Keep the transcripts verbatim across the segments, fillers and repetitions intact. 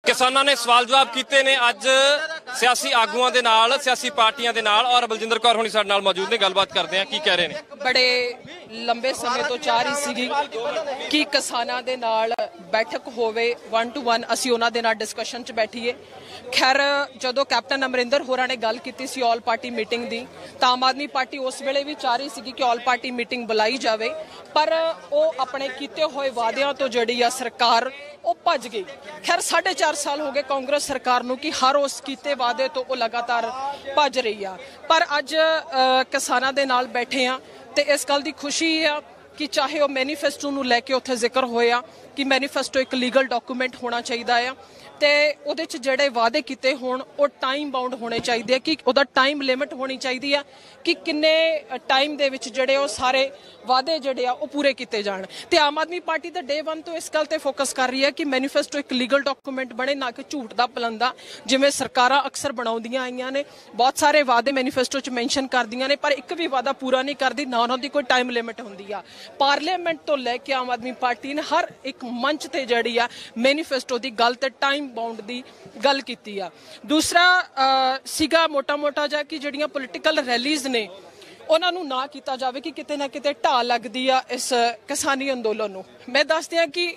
किसानों ने सवाल जवाब किए ने अज सियासी आगुआं दे नाल सियासी पार्टियां दे नाल और बलजिंदर कौर होनी साडे नाल मौजूद ने गलबात करते हैं की कह रहे हैं। बड़े लंबे समय तो चाह रही सीगी कि किसानां दे नाल बैठक होवे वन टू वन असीं उन्हां दे नाल डिस्कशन च बैठीए। खैर जदों कैप्टन अमरिंदर होरां ने गल कीती सी ऑल पार्टी मीटिंग दी तां आम आदमी पार्टी उस वेले भी चाह रही सीगी कि ऑल पार्टी मीटिंग बुलाई जावे, पर वो अपने कीते होए वादियां तो जिहड़ी आ सरकार वो भज गई। खैर साढ़े चार साल हो गए कांग्रेस सरकार नूं कि हर उस कीते वादे तो वो लगातार भज रही आ, पर अज किसानां दे नाल बैठे आ ते इस गल दी खुशी आ कि चाहे वो मैनीफेस्टो नूं लैके उत्थे जिक्र होया कि मैनीफेस्टो एक लीगल डॉक्यूमेंट होना चाहिए है ते उहदे च जिहड़े वादे कीते होण वो टाइम बाउंड होने चाहिए कि उहदा टाइम लिमिट होनी चाहिए है कि किन्ने टाइम दे विच जिहड़े वो सारे वादे जिहड़े आ वो पूरे कीते जाण। ते आम आदमी पार्टी तो डे वन तो इस गल ते फोकस कर रही है कि मैनीफेस्टो एक लीगल डॉक्यूमेंट बने, ना कि झूठ दा पलंदा जिवें सरकारां अक्सर बनाउंदियां आईयां ने। बहुत सारे वादे मैनीफेस्टो च मैंशन करदियां ने पर एक भी वादा पूरा नहीं करदी, ना उन्हां दी कोई टाइम लिमिट हुंदी आ। पार्लीमेंट तो लैके आम आदमी पार्टी ने हर एक मंच ते जिहड़ी आ मैनीफेस्टो दी गल ते टाइम बाउंड दी गल कीती आ। दूसरा सीगा मोटा मोटा जा कि जिहड़ियां पोलिटिकल रैलीज ने उन्हां नूं ना कीता जावे कि किते ना किते ढाह लगदी आ इस किसानी अंदोलन नूं। मैं दस दियां कि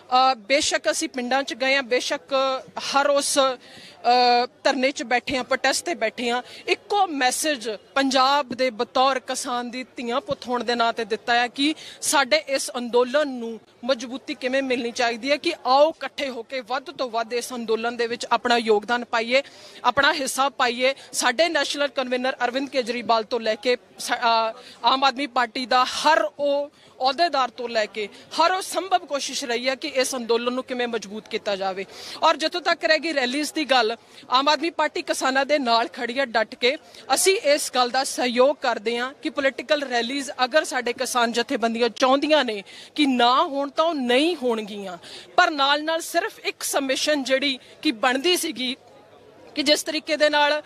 बेशक असीं पिंडां च गए, बेशक हर उस धरने च बैठे हैं, प्रोटेस्ट ते बैठे हैं, इक्को मैसेज पंजाब दे बतौर किसान दी धीआं पुत्त होण दे नां ते दित्ता है कि साडे इस अंदोलन नूं मजबूती किवें मिलनी चाहिदी है कि आओ इकट्ठे होके वध तो वध इस अंदोलन दे विच अपना योगदान पाइए, अपना हिस्सा पाइए। साडे नैशनल कन्वीनर अरविंद केजरीवाल तो लैके आम आदमी पार्टी दा हर ओ अहुदेदार तो लैके हर वो संभव कोशिश रही है कि इस अंदोलन नूं किवें मजबूत किया जाए। और जितों तक रहेगी रैलीज की गल, आम आदमी पार्टी किसानां दे नाल खड़ी है डट के। असीं इस गल का सहयोग करते हैं कि पोलिटिकल रैलीज अगर साडे किसान जथेबंदियां चाहुंदियां ने कि ना होण तां नहीं होणगियां, पर नाल नाल सिर्फ एक सबमिशन जिहड़ी कि बनदी सीगी कि जिस तरीके दे नाल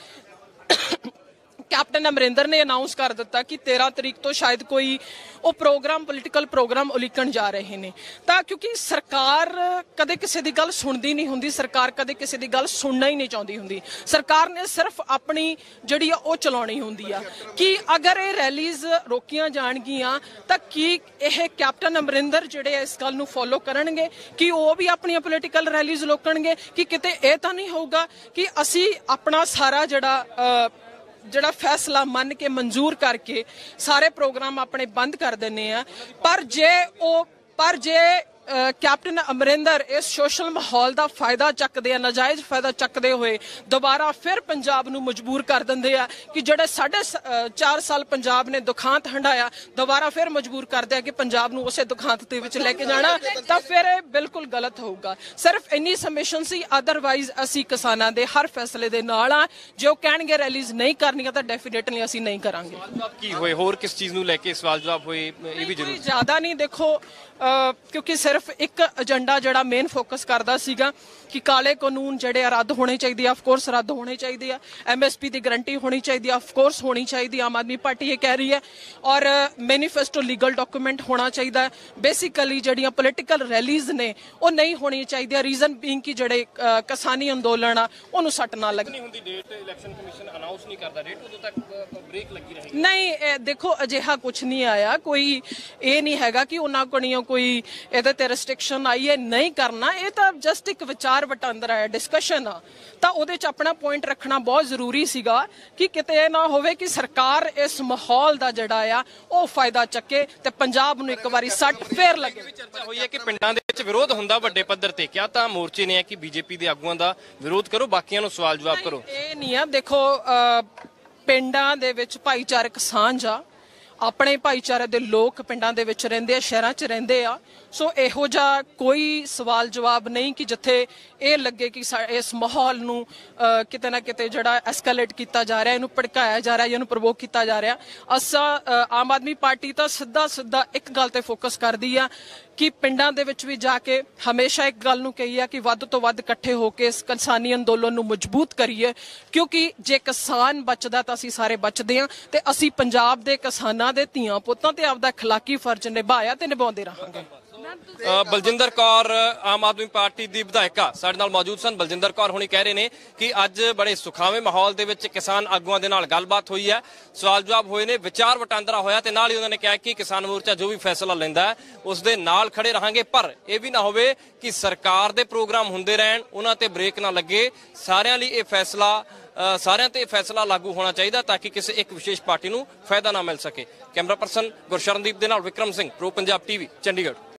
कैप्टन अमरिंदर ने अनाउंस कर दिता कि तेरह तरीक तो शायद कोई वो प्रोग्राम पोलिटिकल प्रोग्राम उलीकण जा रहे हैं, तां क्योंकि सरकार कदे किसी की गल सुनती नहीं हुंदी, सरकार कदे किसी की गल सुनना ही नहीं चाहती हुंदी। सरकार ने सिर्फ अपनी जिहड़ी आ वो चलाउणी हुंदी आ कि अगर ये रैलीज रोकियां जाणगियां तां कि यह कैप्टन अमरिंदर जिहड़े इस गल नूं फॉलो करनगे कि वो भी अपनी पोलिटिकल रैलीज रोकणगे कि किते इह तां नहीं होऊगा कि असीं अपना सारा जिहड़ा जड़ा फैसला मन के मंजूर करके सारे प्रोग्राम अपने बंद कर देने हैं। पर जे ओ पर जे कैप्टन अमरिंदर इस सोशल माहौल का फायदा चकते हैं, नाजायज फायदा चकते हुए दोबारा फिर पंजाब नूं मजबूर कर देंदे आ कि जिहड़े साढ़े चार साल पंजाब ने दुखांत हंडाया दोबारा फिर मजबूर करते हैं कि पंजाब नूं उसे दुखांत दे विच लेके जाना, तां फिर बिल्कुल गलत होगा। सिर्फ इन्नी सबमिशन सी, अदरवाइज असीं किसानां दे हर फैसले दे नाल आ। जो कहणगे रैलीज नहीं करनियां तां डेफिनेटली असीं नहीं करांगे। की होए होर किस चीज़ नूं लेके सवाल जवाब होए ये भी जरूर ज़्यादा नहीं, देखो क्योंकि सिर्फ एक एजेंडा जड़ा मेन फोकस करता सीगा कि काले कानून जड़े रद्द होने चाहिए, ऑफकोर्स रद्द होने चाहिए, एम एस पी की गारंटी होनी चाहिए, ऑफकोर्स होनी चाहिए, आम आदमी पार्टी ये कह रही है। और मैनीफेस्टो लीगल डॉक्यूमेंट होना चाहिए। बेसिकली जड़ियाँ पोलिटिकल रैलीज ने वो नहीं होनी चाहिए, रीजन बीइंग कि जड़े किसानी अंदोलन आ उन्होंने सट ना लगे। नहीं देखो अजिहा कुछ नहीं आया, कोई ये नहीं हैगा कि उन्होंने को कोई ਇਹਦੇ ਤੇ ਰਿਸਟ੍ਰਿਕਸ਼ਨ आई है नहीं करना, ये तो जस्ट एक विचार वटांदरा है, डिस्कशन आ। ਤਾਂ ਉਹਦੇ ਚ ਆਪਣਾ ਪੁਆਇੰਟ ਰੱਖਣਾ ਬਹੁਤ ਜ਼ਰੂਰੀ ਸੀਗਾ ਕਿ ਕਿਤੇ ਇਹ ਨਾ ਹੋਵੇ ਕਿ ਸਰਕਾਰ ਇਸ ਮਾਹੌਲ ਦਾ ਜਿਹੜਾ ਆ ਉਹ ਫਾਇਦਾ ਚੱਕੇ ਤੇ ਪੰਜਾਬ ਨੂੰ ਇੱਕ ਵਾਰੀ ਸੱਟ ਫੇਰ ਲੱਗੇ। ਚਰਚਾ ਹੋਈ ਹੈ ਕਿ ਪਿੰਡਾਂ ਦੇ ਵਿੱਚ ਵਿਰੋਧ ਹੁੰਦਾ ਵੱਡੇ ਪੱਧਰ ਤੇ, ਕਿਹਾ ਤਾਂ ਮੋਰਚੇ ਨੇ ਹੈ ਕਿ ਬੀਜੇਪੀ ਦੇ ਆਗੂਆਂ ਦਾ ਵਿਰੋਧ ਕਰੋ, ਬਾਕੀਆਂ ਨੂੰ ਸਵਾਲ ਜਵਾਬ ਕਰੋ। ਇਹ ਨਹੀਂ ਆ, ਦੇਖੋ ਪਿੰਡਾਂ ਦੇ ਵਿੱਚ ਭਾਈਚਾਰਕ ਸਾਂਝ ਆ, अपने भाईचारे दे लोग पिंडां दे विच रहिंदे आ, शहरां च रहिंदे आ। सो इहो जिहा कोई सवाल जवाब नहीं कि जिथे ये लगे कि इस माहौल नूं किते ना किते जिहड़ा एस्केलेट किया जा रहा, इहनूं भड़काया जा रहा, इहनूं प्रवोक किया जा रहा। असां आम आदमी पार्टी तां सीधा सीधा एक गल ते फोकस करदी आ कि पिंडां दे विच भी जाके हमेशा एक गल नूं कही है कि वध तो वध इकट्ठे होकर इस किसानी अंदोलन नूं मजबूत करिए, क्योंकि जे किसान बचदा तां असीं सारे बचदे हां ते असीं पंजाब दे किसानां दे धीआं पुत्तां ते आपदा अखलाकी फर्ज निभाया ते निभाउंदे रहांगे। ਅ, ਬਲਜਿੰਦਰ ਕੌਰ ਆਮ ਆਦਮੀ ਪਾਰਟੀ ਦੀ ਵਿਧਾਇਕਾ ਸਾਡੇ ਨਾਲ ਮੌਜੂਦ ਸਨ। ਬਲਜਿੰਦਰ ਕੌਰ ਹੁਣੀ ਕਹਿ ਰਹੇ ਨੇ ਕਿ ਅੱਜ ਬੜੇ ਸੁਖਾਵੇਂ ਮਾਹੌਲ ਦੇ ਵਿੱਚ ਕਿਸਾਨ ਆਗੂਆਂ ਦੇ ਨਾਲ ਗੱਲਬਾਤ ਹੋਈ ਹੈ, ਸਵਾਲ ਜਵਾਬ ਹੋਏ ਨੇ, ਵਿਚਾਰ ਵਟਾਂਦਰਾ ਹੋਇਆ ਤੇ ਨਾਲ ਹੀ ਉਹਨਾਂ ਨੇ ਕਿਹਾ ਕਿ ਕਿਸਾਨ ਮੋਰਚਾ ਜੋ ਵੀ ਫੈਸਲਾ ਲੈਂਦਾ ਹੈ ਉਸ ਦੇ ਨਾਲ ਖੜੇ ਰਹਾਂਗੇ, ਪਰ ਇਹ ਵੀ ਨਾ ਹੋਵੇ ਕਿ ਸਰਕਾਰ ਦੇ ਪ੍ਰੋਗਰਾਮ ਹੁੰਦੇ ਰਹਿਣ, ਉਹਨਾਂ ਤੇ ਬ੍ਰੇਕ ਨਾ ਲੱਗੇ। ਸਾਰਿਆਂ ਲਈ ਇਹ ਫੈਸਲਾ ਅ, ਸਾਰਿਆਂ ਤੇ ਇਹ ਫੈਸਲਾ ਲਾਗੂ ਹੋਣਾ ਚਾਹੀਦਾ ਤਾਂ ਕਿ ਕਿਸੇ ਇੱਕ ਵਿਸ਼ੇਸ਼ ਪਾਰਟੀ ਨੂੰ ਫਾਇਦਾ ਨਾ ਮਿਲ ਸਕੇ। ਕੈਮਰਾ ਪਰਸਨ ਗੁਰਸ਼ਰਨਦੀਪ ਦੇ ਨਾਲ ਵਿਕਰਮ ਸਿੰਘ, ਪ੍ਰੋ ਪੰਜਾਬ ਟੀਵੀ, ਚੰਡੀਗੜ੍ਹ।